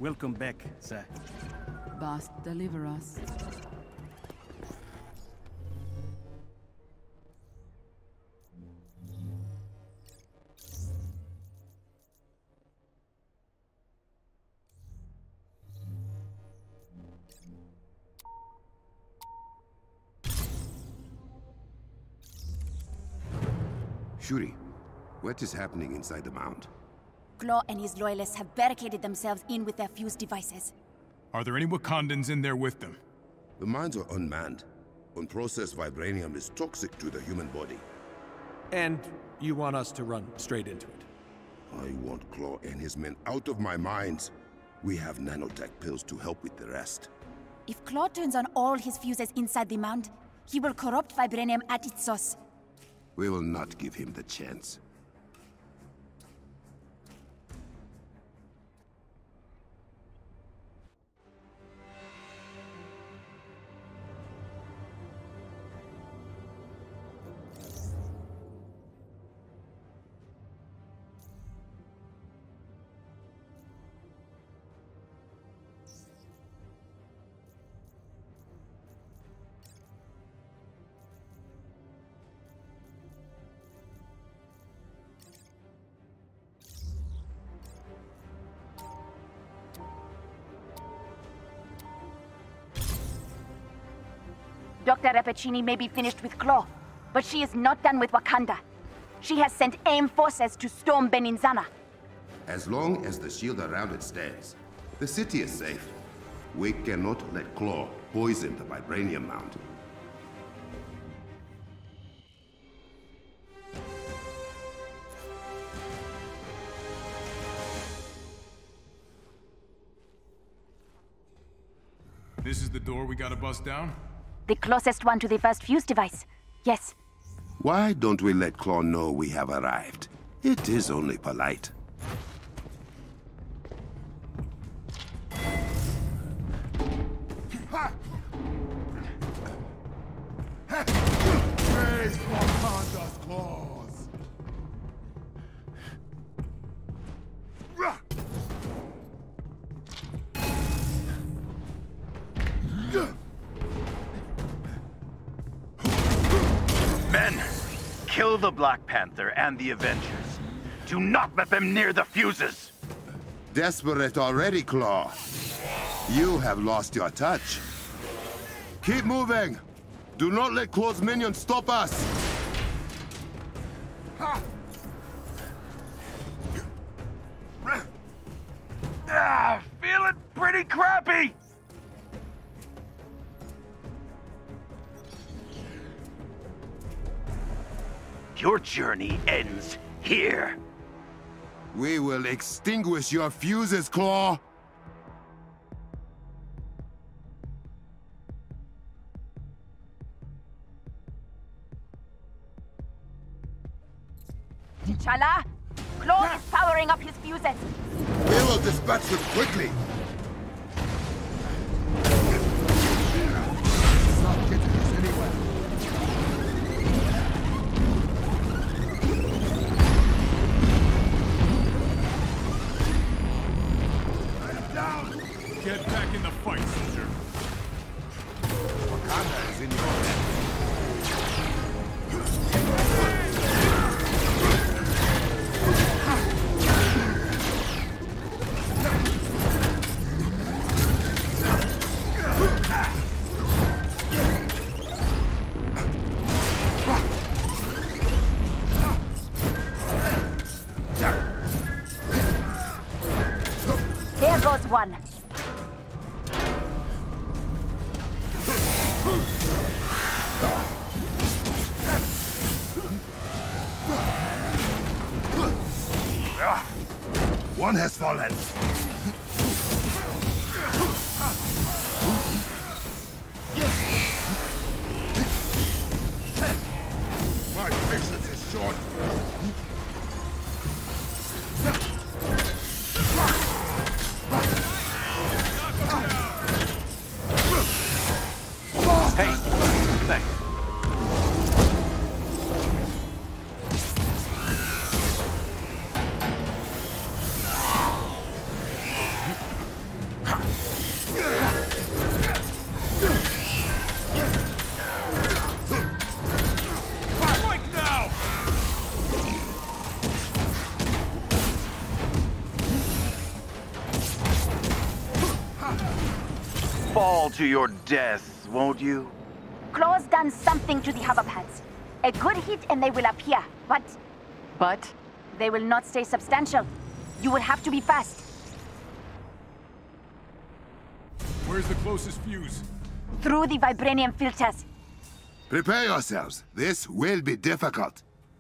Welcome back, sir. Boss, deliver us. Shuri, what is happening inside the mound? Klaue and his loyalists have barricaded themselves in with their fuse devices. Are there any Wakandans in there with them? The mines are unmanned. Unprocessed vibranium is toxic to the human body. And you want us to run straight into it? I want Klaue and his men out of my mines. We have nanotech pills to help with the rest. If Klaue turns on all his fuses inside the mound, he will corrupt vibranium at its source. We will not give him the chance. Dr. Rappaccini may be finished with Klaue, but she is not done with Wakanda. She has sent AIM forces to storm Beninzana. As long as the shield around it stands, the city is safe. We cannot let Klaue poison the vibranium mound. This is the door we gotta bust down? The closest one to the first fuse device. Yes. Why don't we let Klaue know we have arrived? It is only polite. Raise Wakanda's claws! Men, kill the Black Panther and the Avengers. Do not let them near the fuses! Desperate already, Klaue. You have lost your touch. Keep moving! Do not let Klaue's minions stop us! Feeling pretty crappy! Your journey ends here. We will extinguish your fuses, Klaue! T'Challa, Klaue is powering up his fuses. We will dispatch them quickly! It's not getting us anywhere. Get back in the fight, soldier. Wakanda is in your head. There goes one. One has fallen. My patience is short. Hey, thanks. to your death, won't you? Klaue's done something to the hoverpads. A good hit and they will appear, but But? they will not stay substantial. You will have to be fast. Where's the closest fuse? Through the vibranium filters. Prepare yourselves. This will be difficult.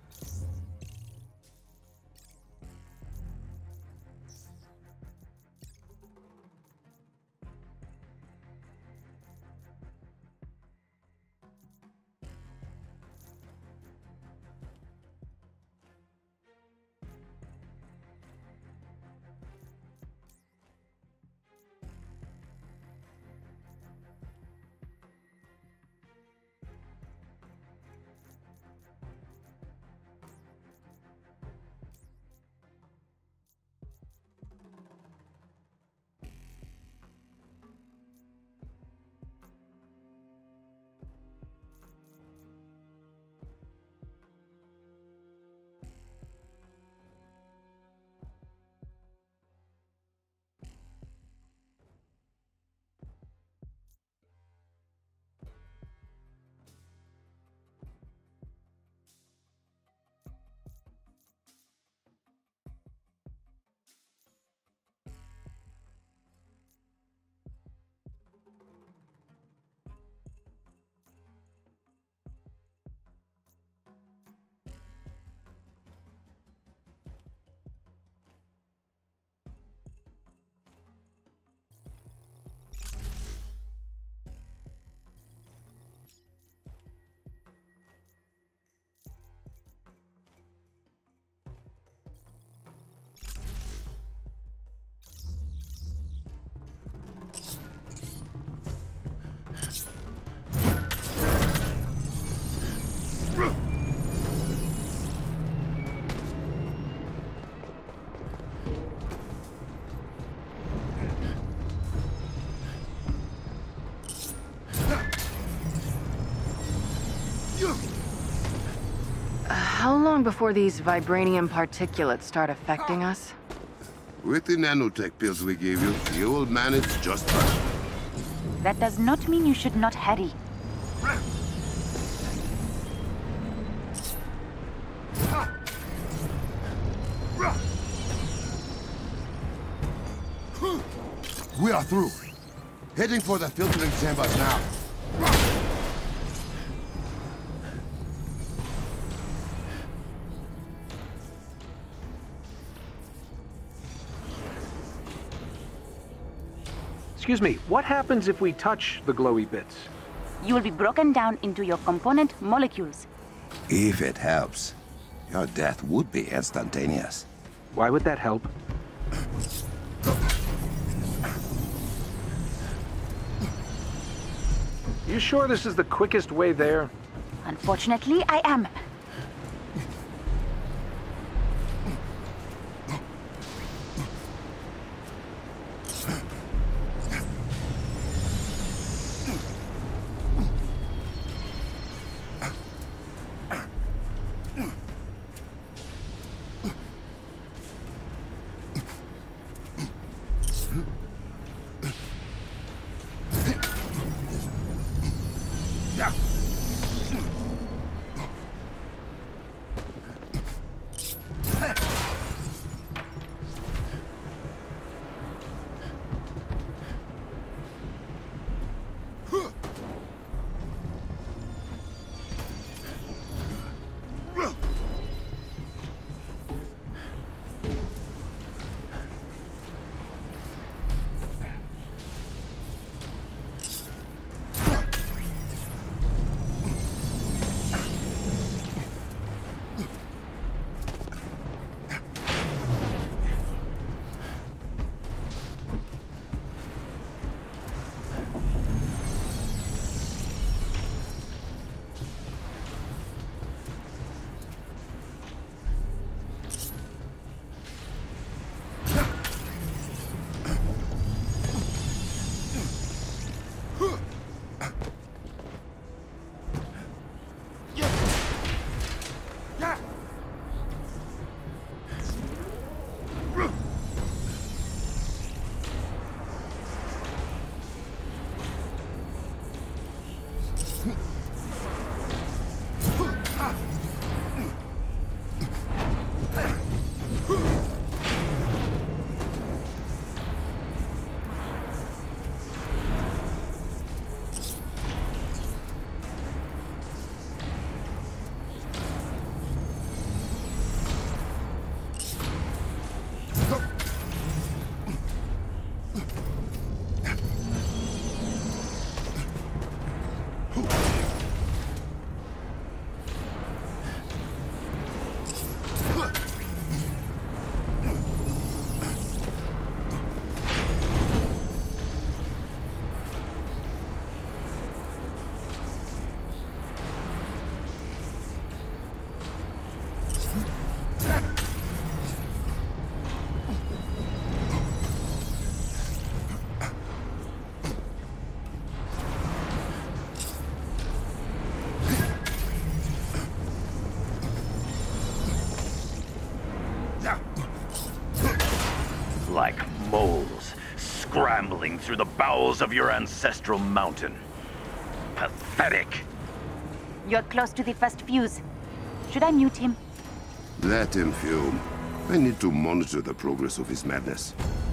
How long before these vibranium particulates start affecting us? With the nanotech pills we gave you, you will manage just fine. That does not mean you should not hurry. We are through. Heading for the filtering chambers now. Excuse me, what happens if we touch the glowy bits? You will be broken down into your component molecules. If it helps, your death would be instantaneous. Why would that help? You sure this is the quickest way there? Unfortunately, I am. Like moles scrambling through the bowels of your ancestral mountain. Pathetic. You're close to the first fuse. Should I mute him? Let him fume. I need to monitor the progress of his madness.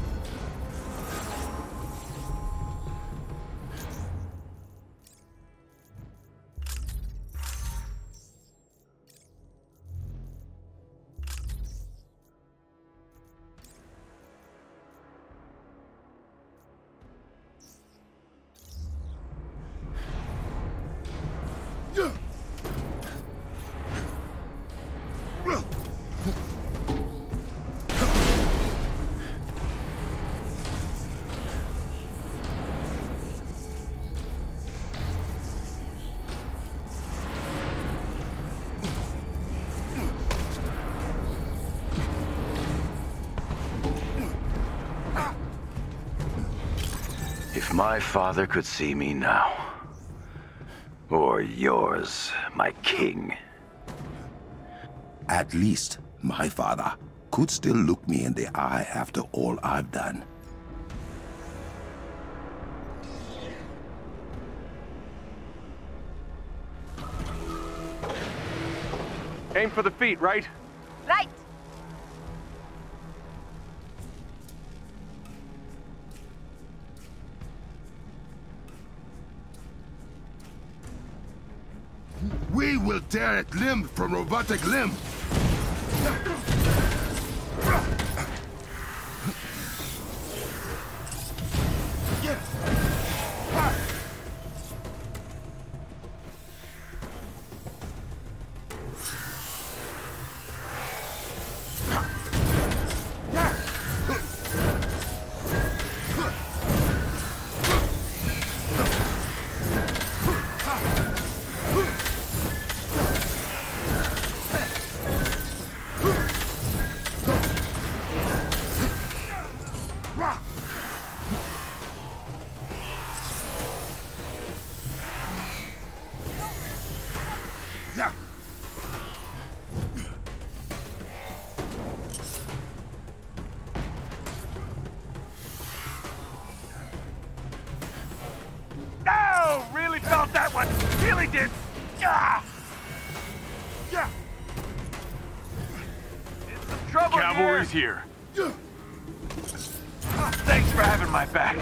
If my father could see me now. Or yours, my king. At least my father could still look me in the eye after all I've done. Aim for the feet, right? Right! We will tear it limb from robotic limb! Oh, really felt that one. Really did. Ah! Yeah. It's some trouble Cavalry's here. Thanks for having my back.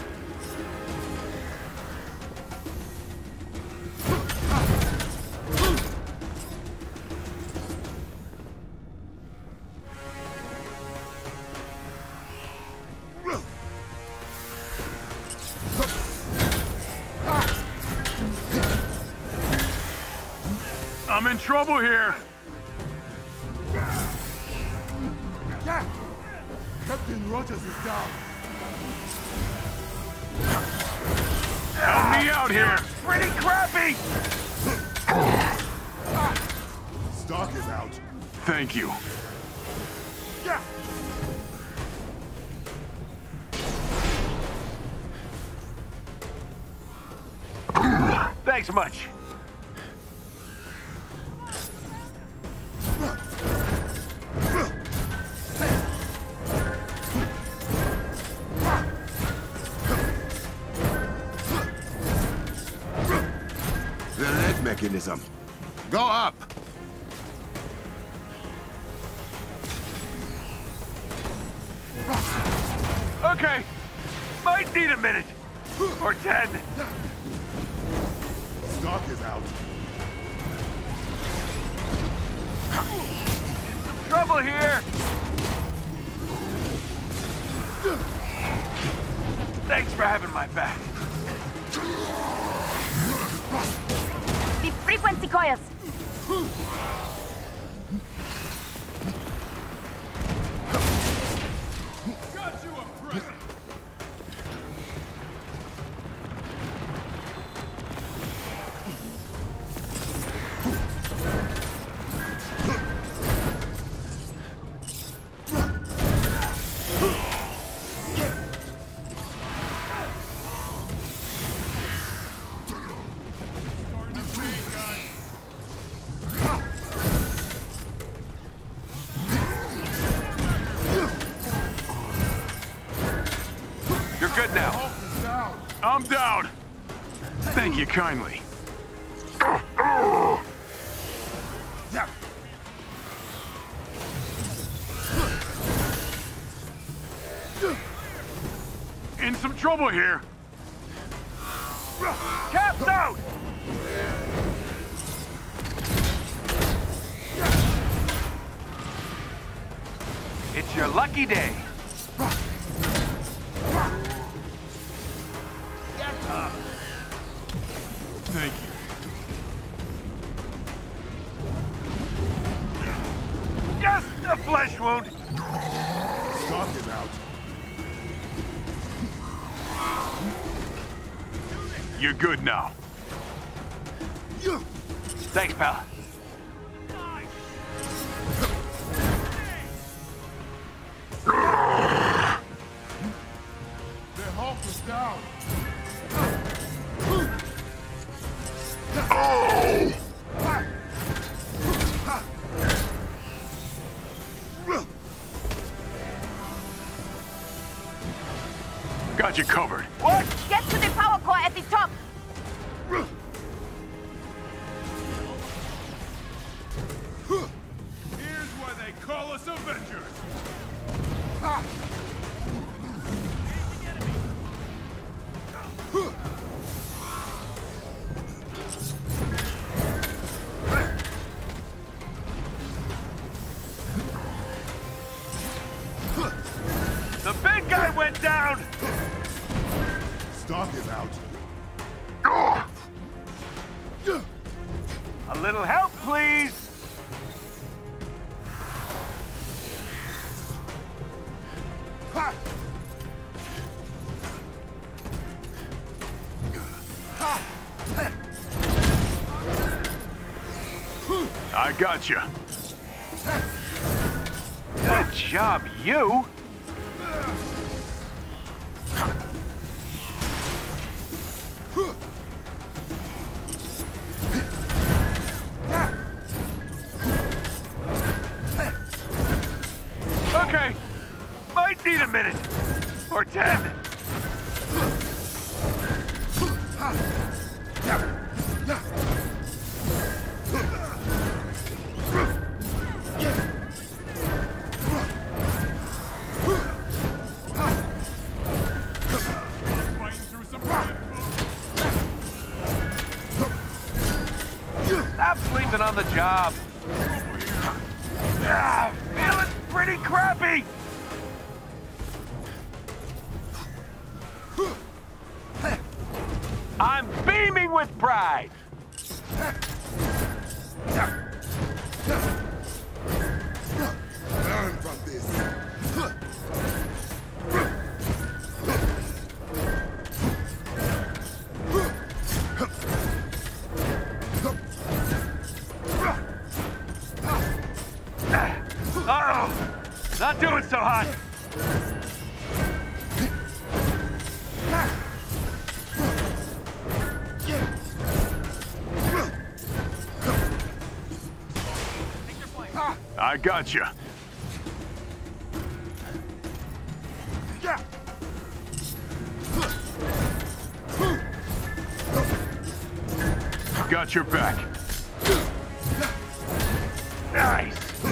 I'm in trouble here. Yeah. Captain Rogers is down. Help me out here. Pretty crappy. Stark is out. Thank you. Yeah. Thanks much. The leg mechanism. Go up! Okay. Might need a minute. Or 10. Stock is out. Trouble here. Thanks for having my back. The frequency coils. Got you a present. You're good now. Hulk is down. I'm down. Thank you kindly. Yeah. In some trouble here. Cap's out! It's your lucky day. Thank you. Just a flesh wound. Stock is out. You're good now. Thanks, pal. The Hulk is down. Got you covered. What? Get to the power core at the top. Here's why they call us Avengers. The big guy went down. Stock is out. A little help, please. Ha! Ha! I got you. Good job, you. Okay. Might need a minute. Or 10. Fighting through some Stop sleeping on the job. Feeling pretty crappy. I'm beaming with pride. Learn from this. Uh-oh. Not doing so hot. I got you. Yeah. got your back. Nice!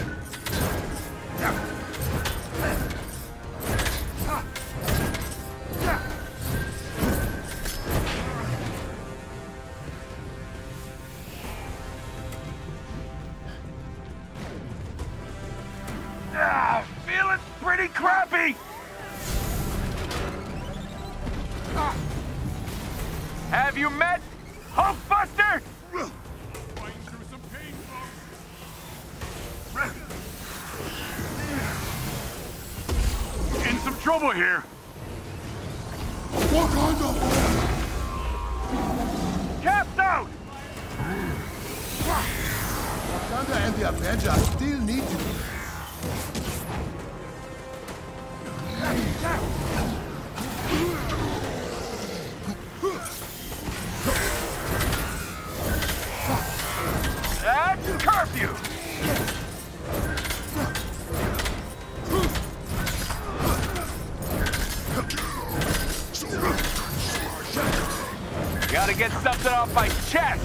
Feeling pretty crappy! Have you met Hulkbuster? In some trouble here. Wakanda! Cap's out! Wakanda and the Avengers still need you. That's curfew! Gotta get something off my chest!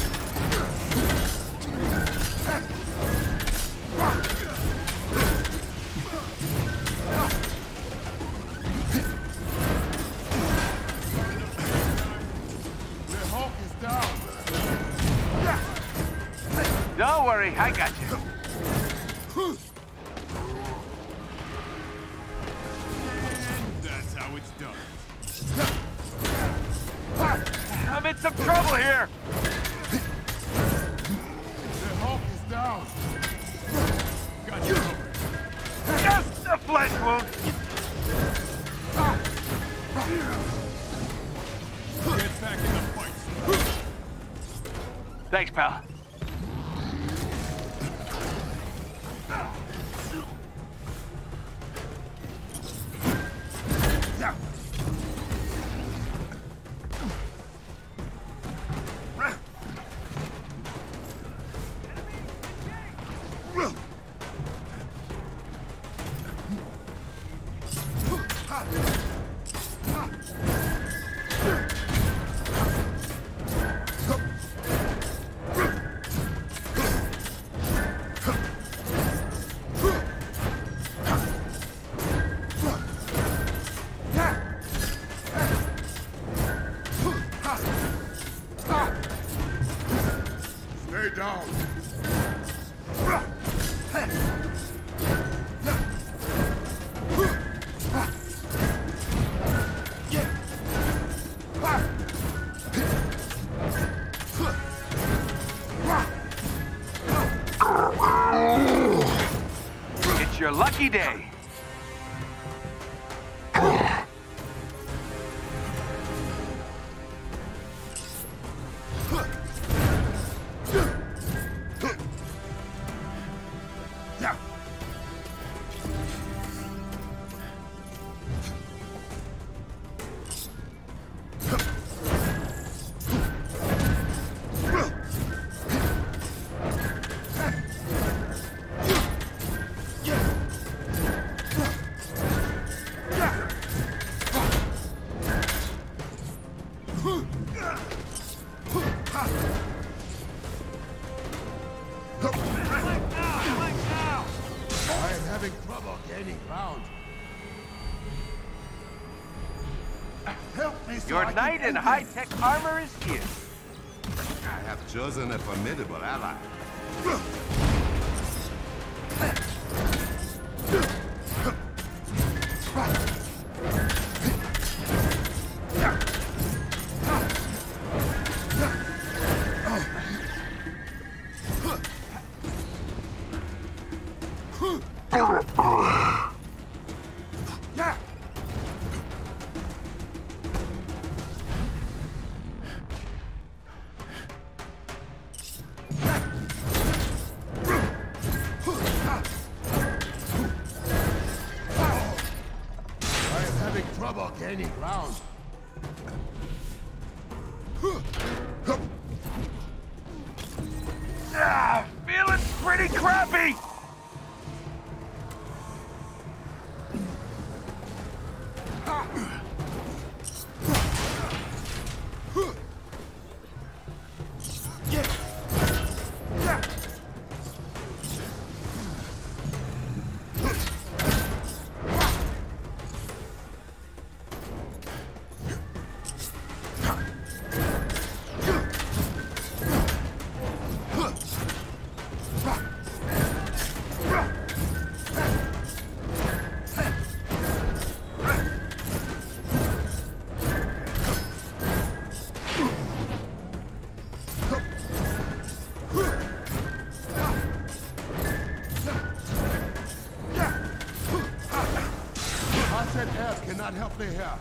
The Hulk is down. Don't worry, I got you. That's how it's done. I'm in some trouble here! The Hulk is down. Got you covered. Just a flesh wound! Get back in the fight. Thanks, pal. Stay down. It's your lucky day. I am having trouble gaining ground. Help me so Your I can knight in end high-tech armor is here. I have chosen a formidable ally. Trouble gaining ground. Feeling pretty crappy! me here.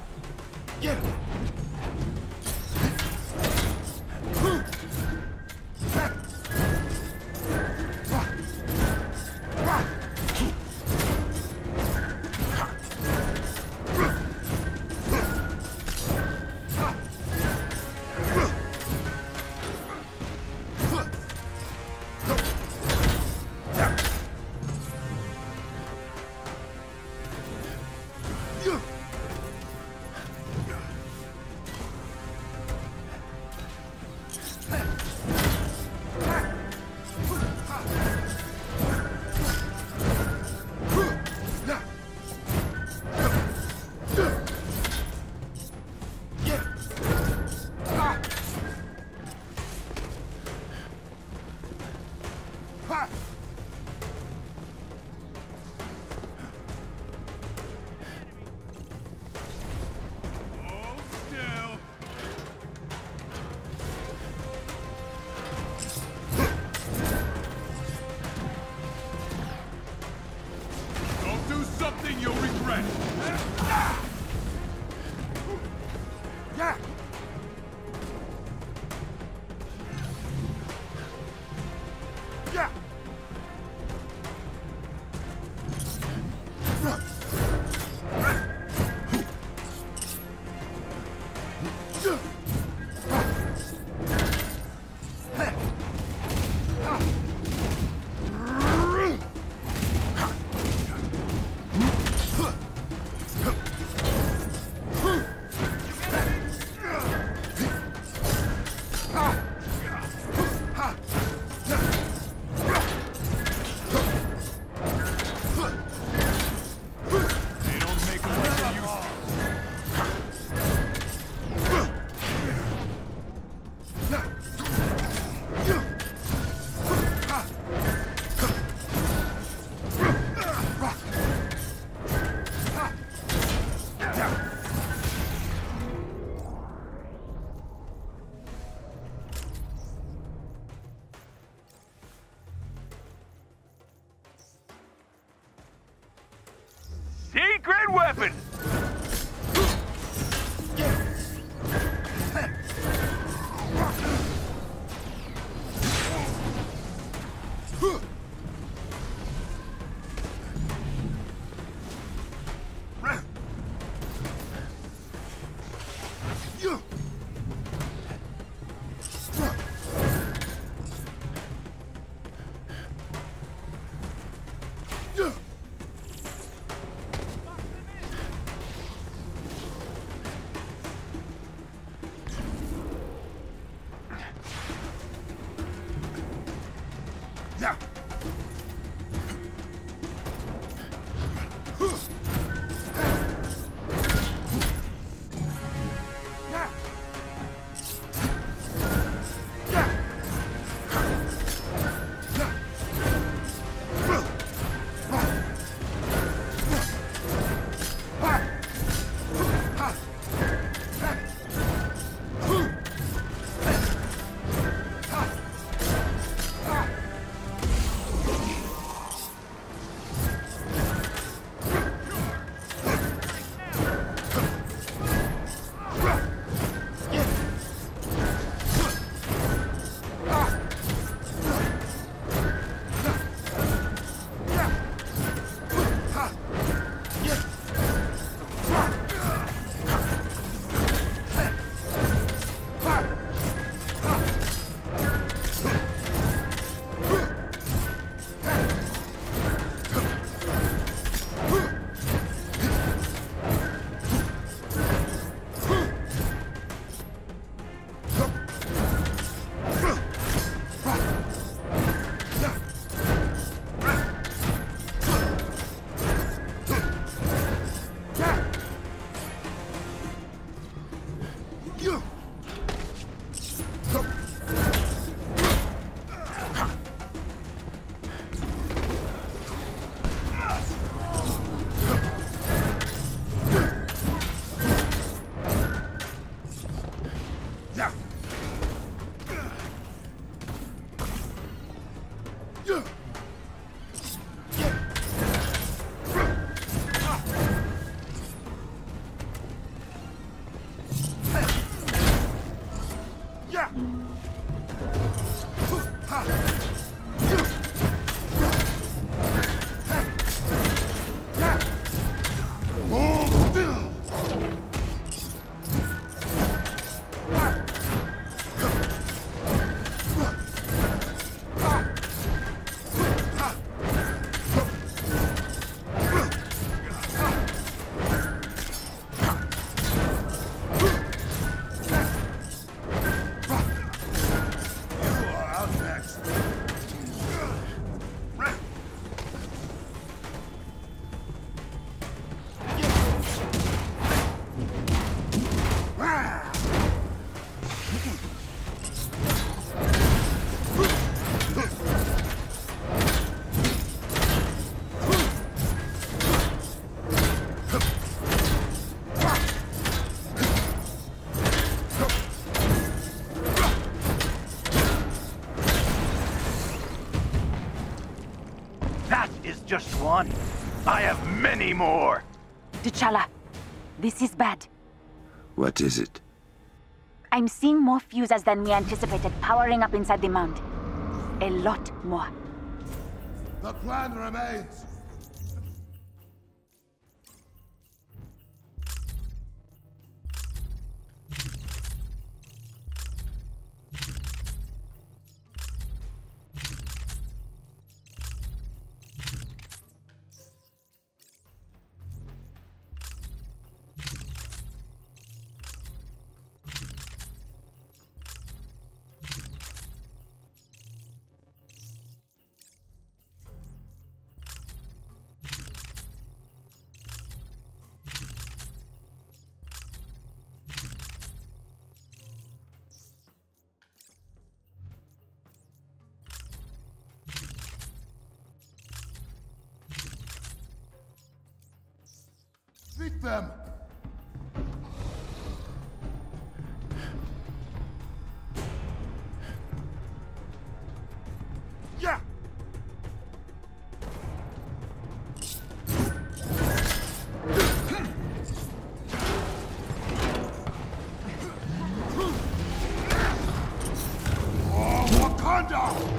Something you'll regret. Yeah. Yeah. Secret weapon! Just one. I have many more. T'Challa, this is bad. What is it? I'm seeing more fuses than we anticipated powering up inside the mound. A lot more. The plan remains. Beat them! Yeah! Oh, Wakanda!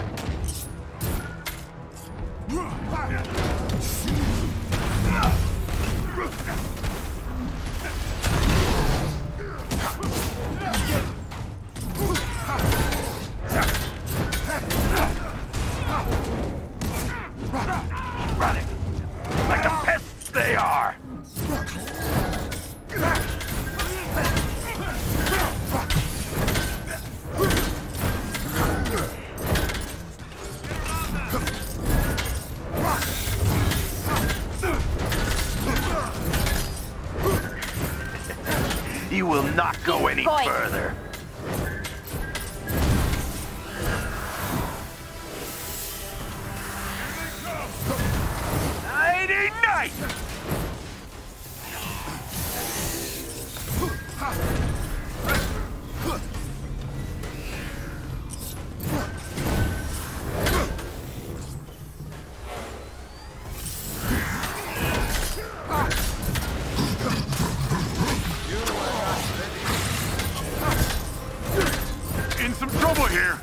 Running like the pests they are. You will not go any further. Nighty-night! In some trouble here.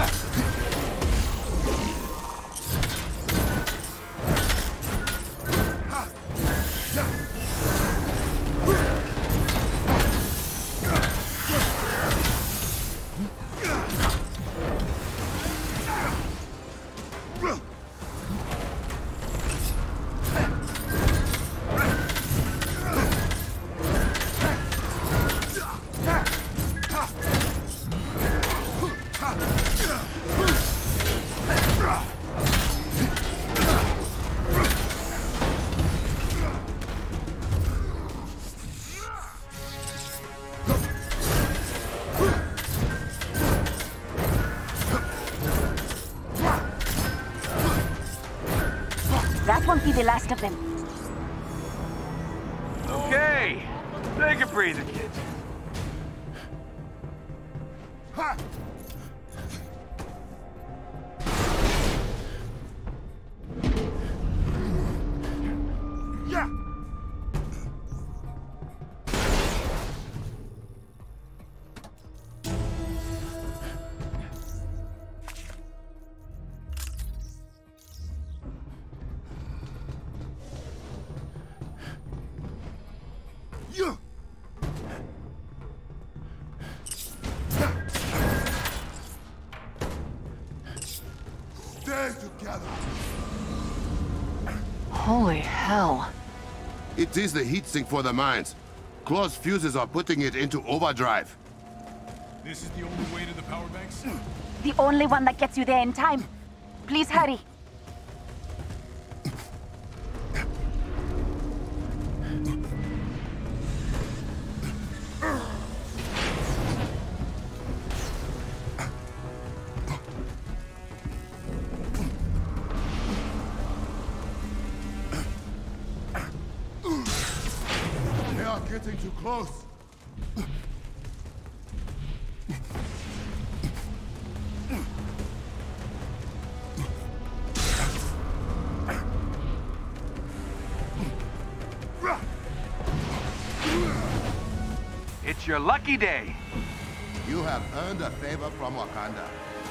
That won't be the last of them. Okay. Take a breather, kids. Ha! Yeah! Stay together. Holy hell. It is the heatsink for the mines. Klaue's fuses are putting it into overdrive. This is the only way to the power banks? The only one that gets you there in time. Please hurry. They are getting too close. It's your lucky day. You have earned a favor from Wakanda.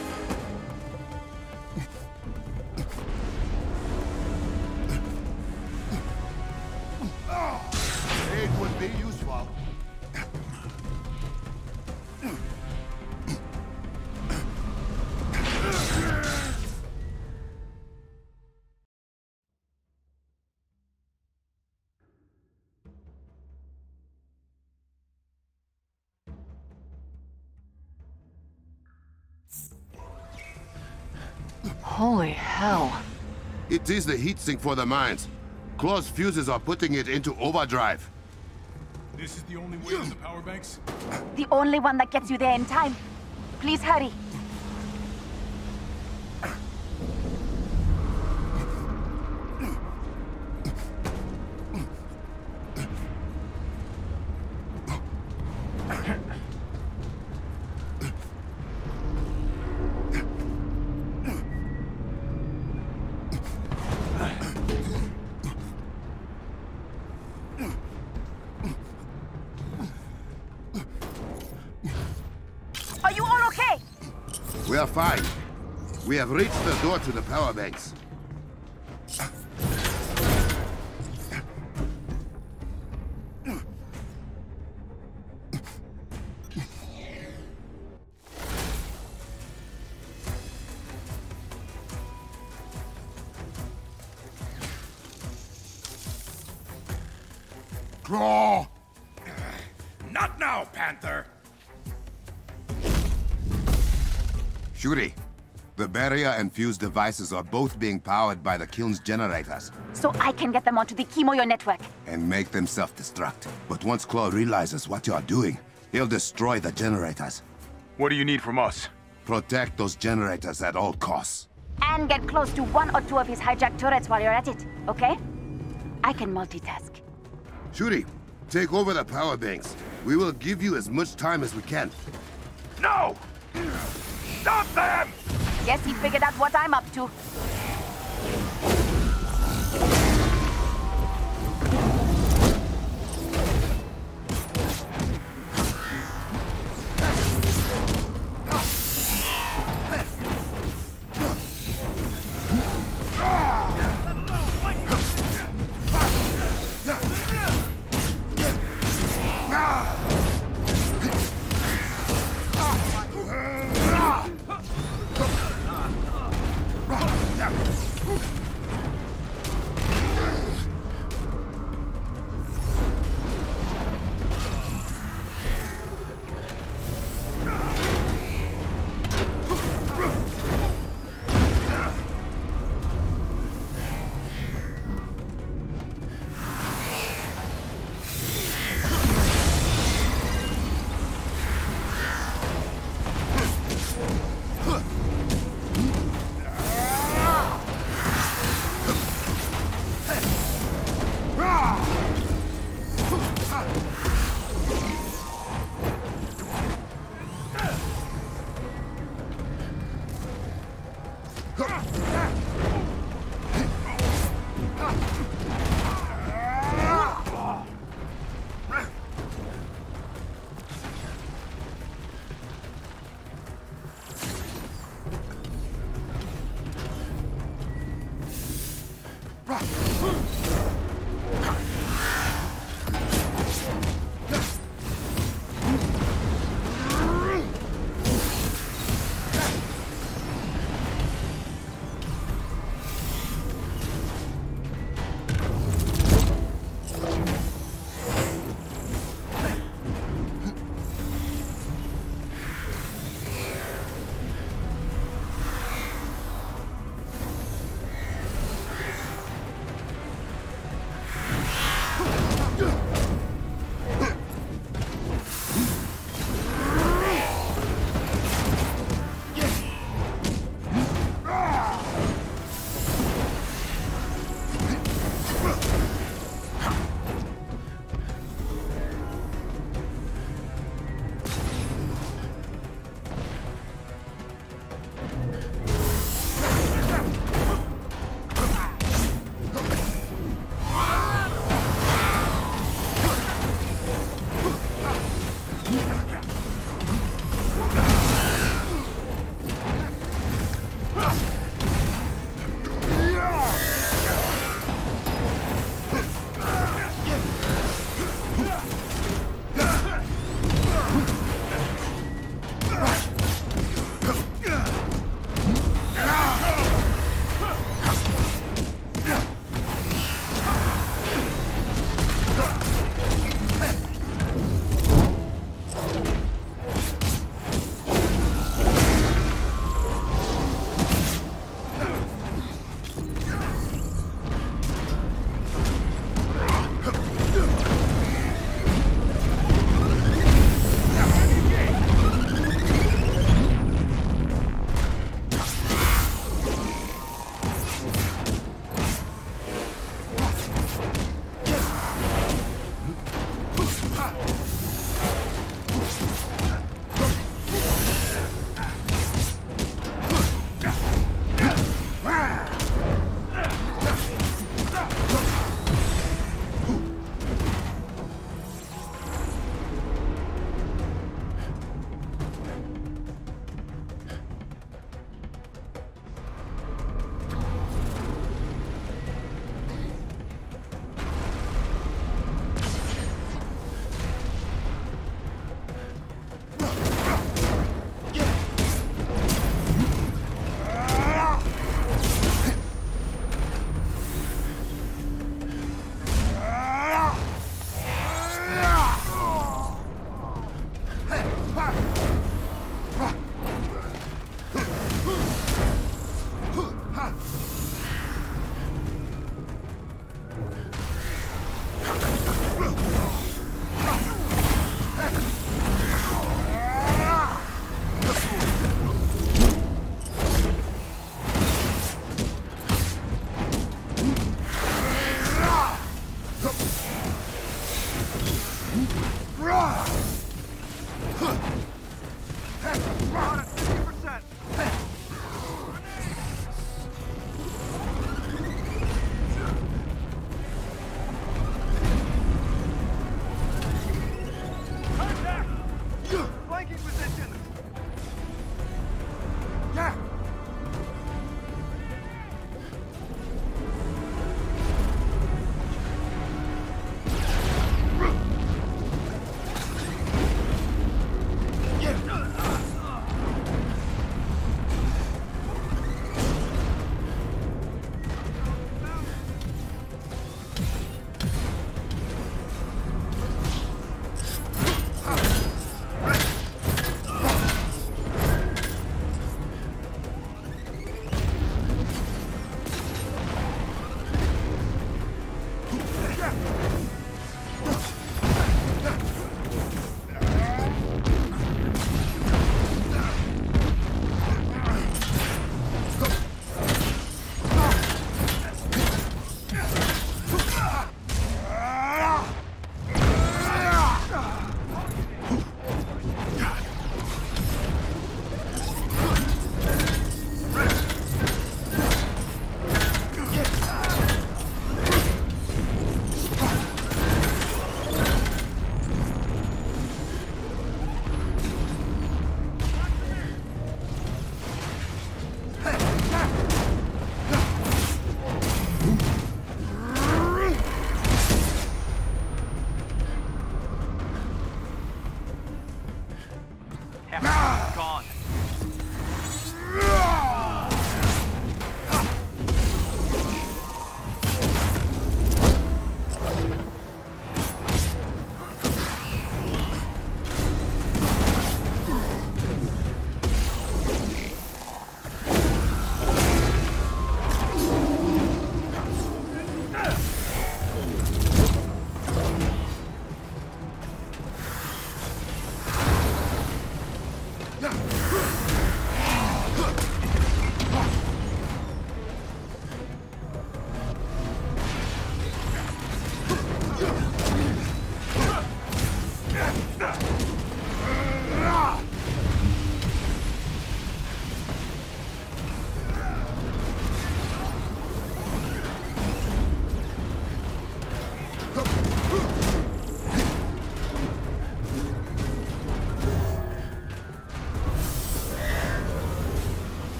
Aid would be useful. Holy hell. It is the heatsink for the mines. Klaue's fuses are putting it into overdrive. This is the only way to the power banks? The only one that gets you there in time. Please hurry. Are you all okay? We are fine. We have reached the door to the power banks. Klaue! Not now, Panther! Shuri, the barrier and fuse devices are both being powered by the kiln's generators So I can get them onto the Kimoyo network. and make them self-destruct. But once Klaue realizes what you are doing, he'll destroy the generators. What do you need from us? Protect those generators at all costs. And get close to one or two of his hijacked turrets while you're at it, okay? I can multitask. Shuri, take over the power banks. We will give you as much time as we can. No! Stop them! Guess he figured out what I'm up to.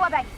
power banks.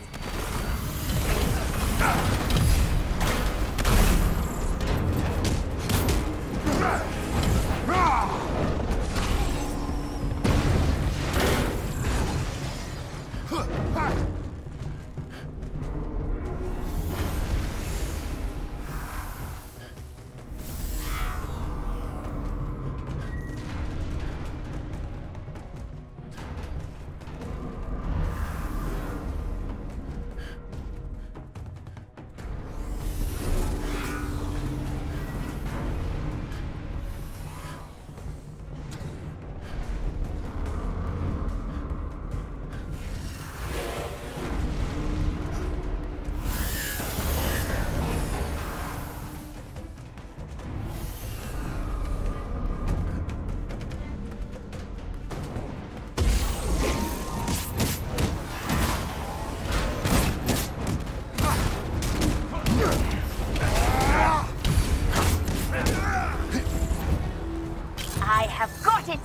I have got it!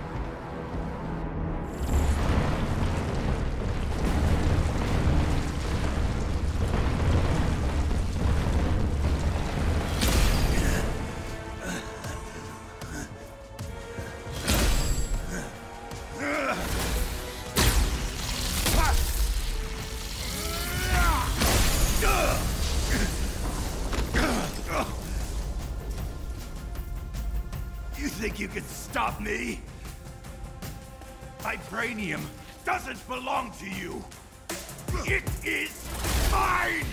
You think you can stop me? Vibranium doesn't belong to you. It is mine!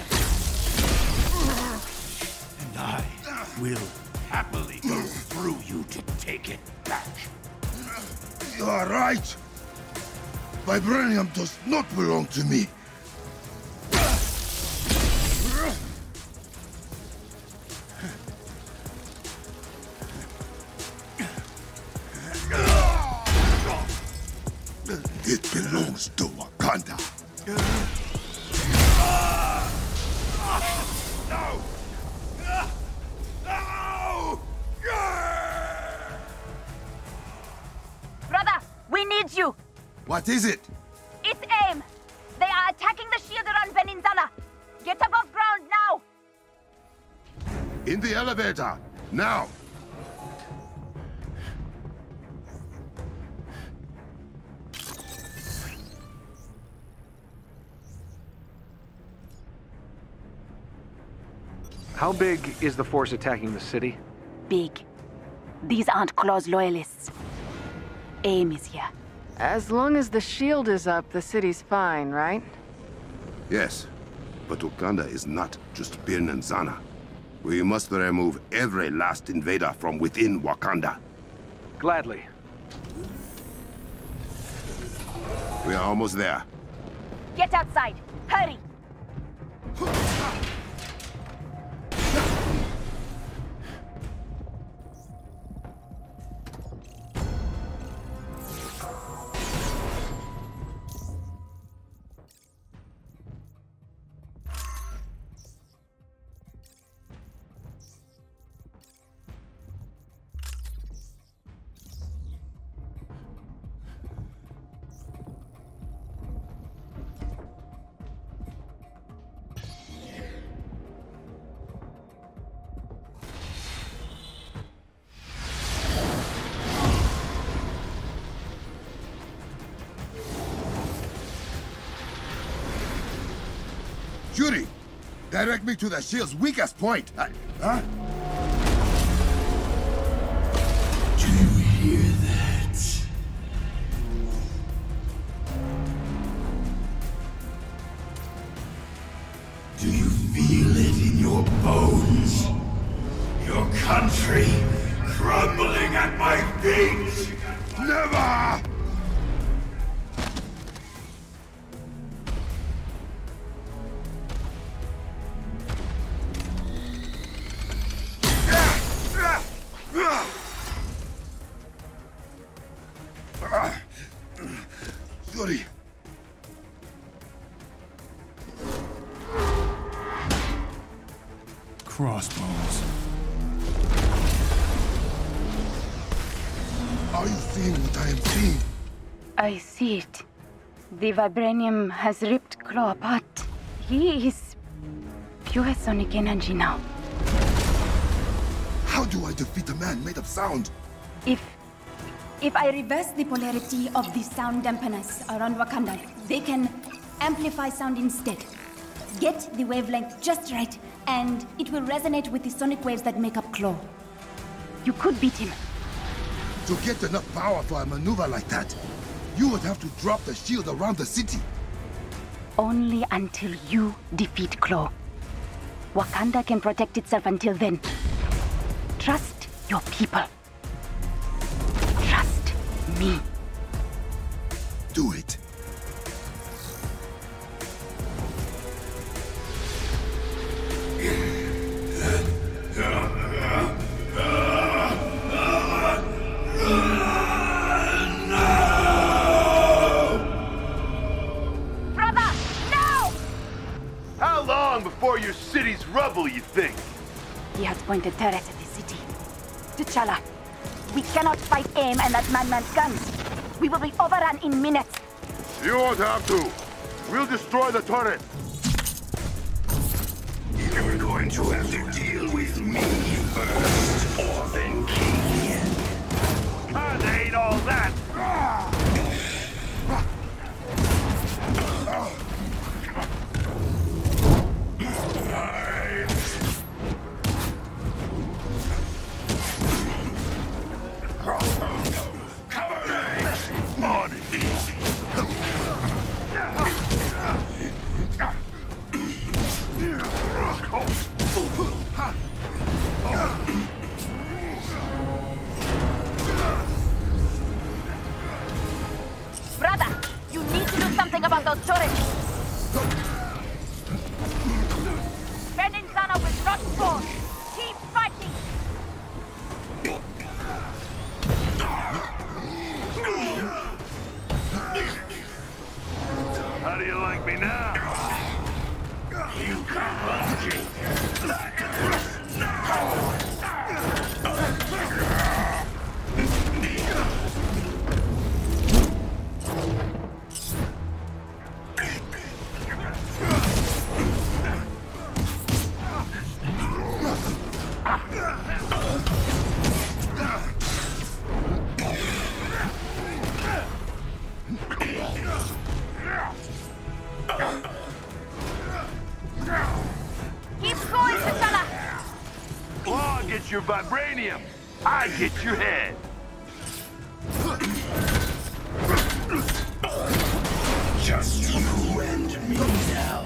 And I will happily go through you to take it back. You are right. Vibranium does not belong to me. It belongs to Wakanda. No! No! Brother, we need you! What is it? It's AIM! They are attacking the shield around Peninsula! Get above ground now! In the elevator, now! How big is the force attacking the city? Big. These aren't Klaue's loyalists. AIM is here. As long as the shield is up, the city's fine, right? Yes, but Wakanda is not just Birn and Zana. We must remove every last invader from within Wakanda. Gladly. We are almost there. Get outside! Hurry! Shuri, direct me to the shield's weakest point. Huh? Do you hear that? Do you feel it in your bones? Your country crumbling at my feet? Never! Shuri. Crossbones. Are you seeing what I am seeing? I see it. The vibranium has ripped Klaue, but he is pure sonic energy now. How do I defeat a man made of sound? If I reverse the polarity of the sound dampeners around Wakanda, they can amplify sound instead. Get the wavelength just right, and it will resonate with the sonic waves that make up Klaue. You could beat him. To get enough power for a maneuver like that, you would have to drop the shield around the city. Only until you defeat Klaue. Wakanda can protect itself until then. Trust your people. Trust me. Do it. Brother, no! How long before your city's rubble, you think? He has pointed turrets at the city. T'Challa, we cannot fight AIM and that madman's guns. We will be overrun in minutes. You won't have to. We'll destroy the turret. You're going to have to deal with me first, Orphan King. I ain't all that. Brother, you need to do something about those turrets. Peninsula will not fall. Keep fighting. How do you like me now? You can't. Keep going, T'Challa. Klaue gets your vibranium. I get your head. Just you and me now.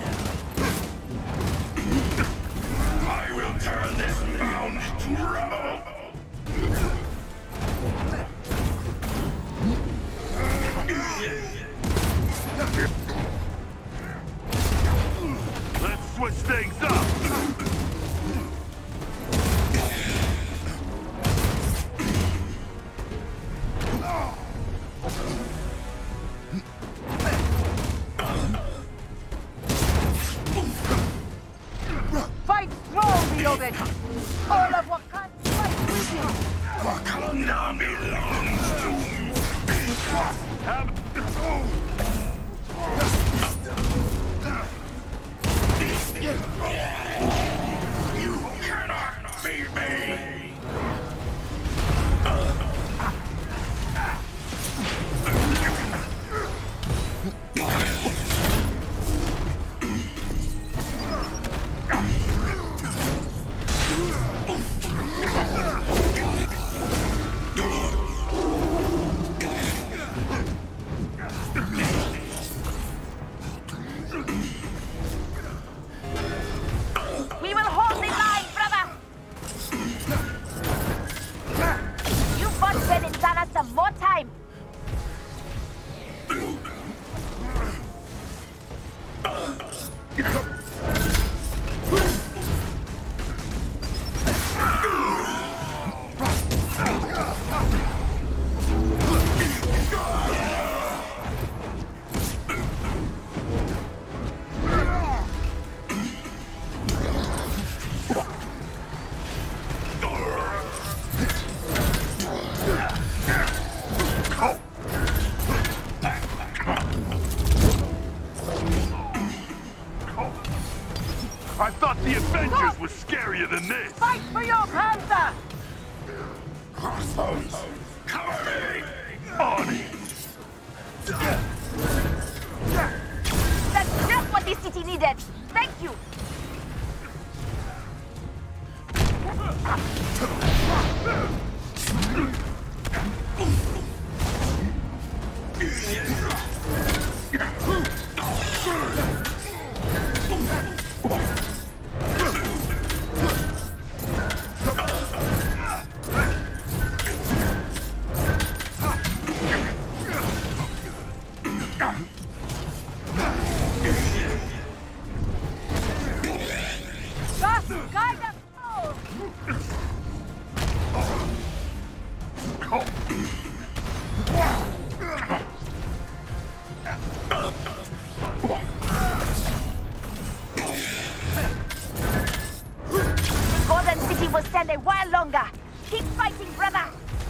I will turn this mound to rubble. Let's switch things up. Fight strong, beloved. All of Wakanda fight with you. Wakanda belongs to you. Cannot beat me. We will hold the line, brother. You bought Peninsula some more time. I thought the Avengers was scarier than this! Fight for your panther! Cover me! On it! That's just what this city needed! Thank you! Golden City will stand a while longer. Keep fighting, brother!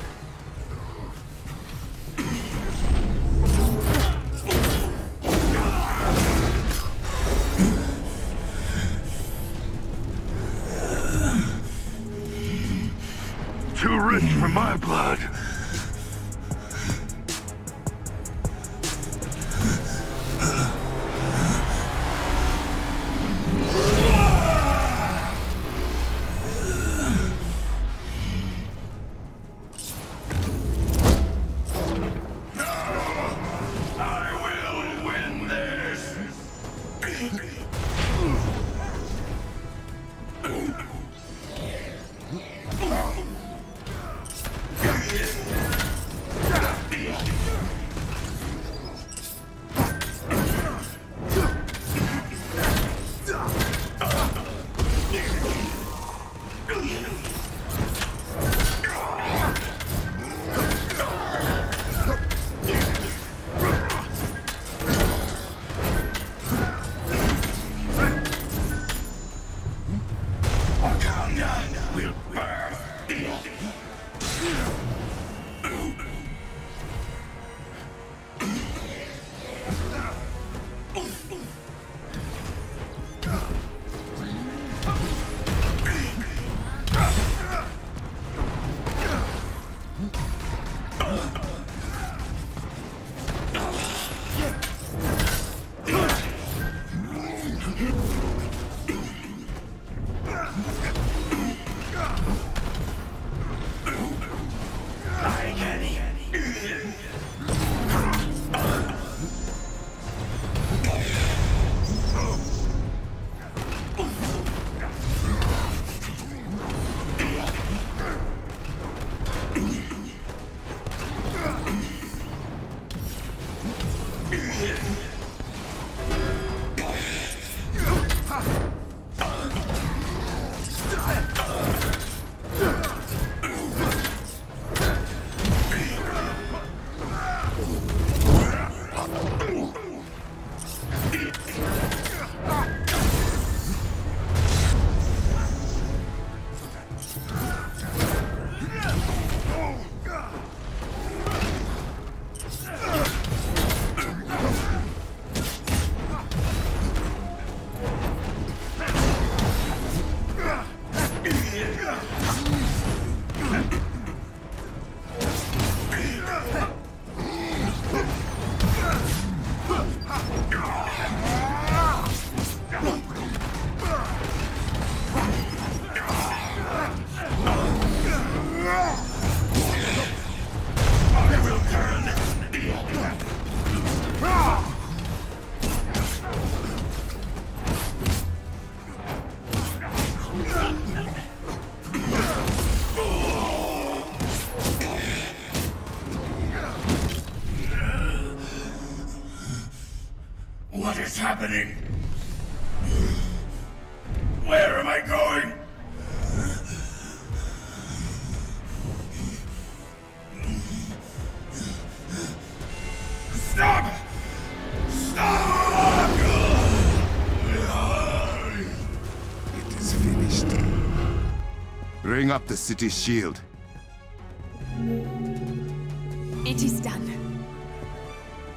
Too rich for my blood. What is happening? Where am I going? Stop! Stop! It is finished. Bring up the city's shield. It is done.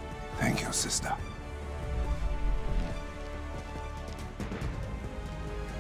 Thank you, sister.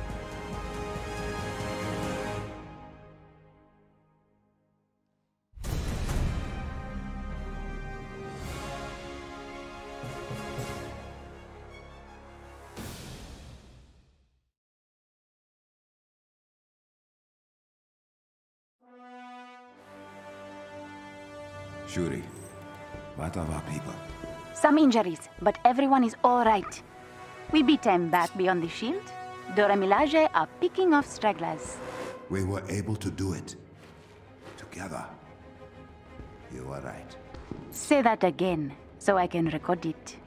Shuri, what of our people? Some injuries, but everyone is all right. We beat them back beyond the shield. Dora Milaje are picking off stragglers. We were able to do it. Together. You are right. Say that again, so I can record it.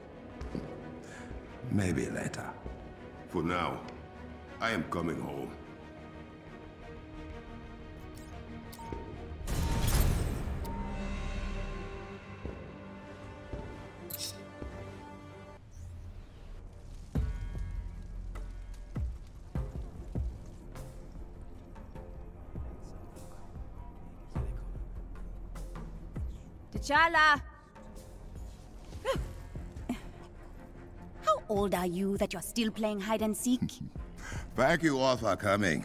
Maybe later. For now, I am coming home. T'Challa! How old are you that you're still playing hide and seek? Thank you all for coming.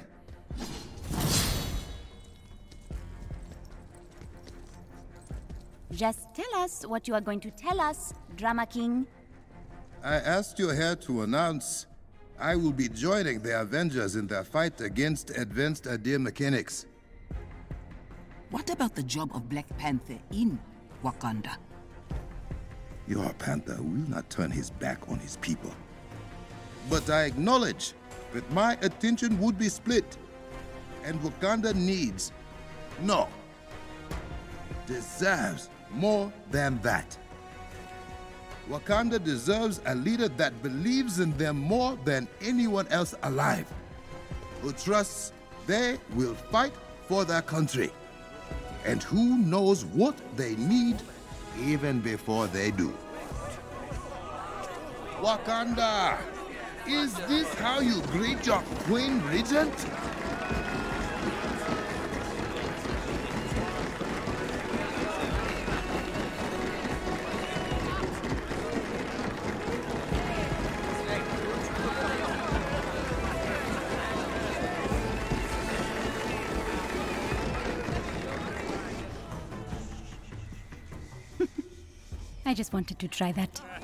Just tell us what you are going to tell us, Drama King. I asked you here to announce I will be joining the Avengers in their fight against advanced idea mechanics. What about the job of Black Panther in Wakanda? Your Panther will not turn his back on his people. But I acknowledge that my attention would be split. And Wakanda needs, no, deserves more than that. Wakanda deserves a leader that believes in them more than anyone else alive, who trusts they will fight for their country, and who knows what they need even before they do. Wakanda! Is this how you greet your Queen Regent? I just wanted to try that.